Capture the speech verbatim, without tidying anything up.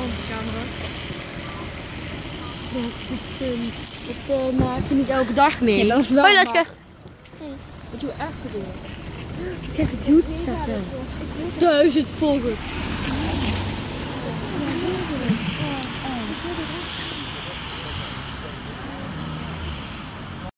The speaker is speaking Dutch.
andere camera's. Ja, dat, um, dat uh, maak je niet elke dag mee. Ja, dat is wel Hoi Leske. maar- Wat doe we echt te doen? Ik heb op YouTube zetten. Duizend volgers.